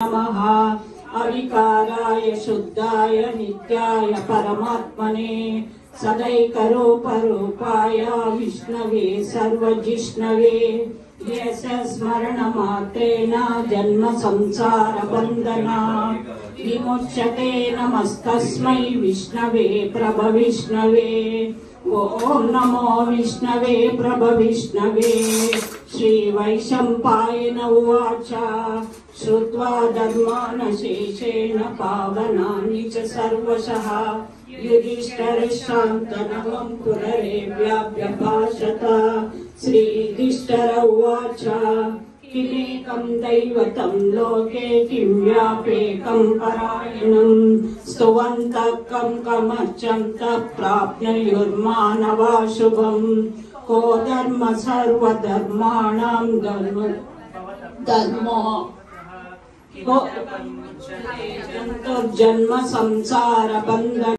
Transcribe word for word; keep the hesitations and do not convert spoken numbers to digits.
नमः। अविकाराय शुद्धाय नित्याय परमात्मने सदैकरूपरूपाय विष्णवे सर्वजिष्णवे यस्य स्मरणमात्रेण जन्म संसार बन्धनात् विमुच्यते। नमस्तस्मै विष्णवे प्रभविष्णवे। ओम नमो विष्णवे प्रभविष्णवे। श्रीवैशम्पायन उवाच श्रुत्वा धर्मानशेषेण पावनानि च सर्वशः युधिष्ठिरशान्तनवं पुनरेव्याभ्यभाषत। श्रीयुधिष्ठिर उवाच किमेकं दैवतं लोके किं व्यापेकं परायणं स्तुवन्तः कं कमर्चन्तः प्राप्नुयुर्मानवा शुभम्। को धर्म सर्वधर्माणां धर्म धर्मो को जन्म संसार बन्धन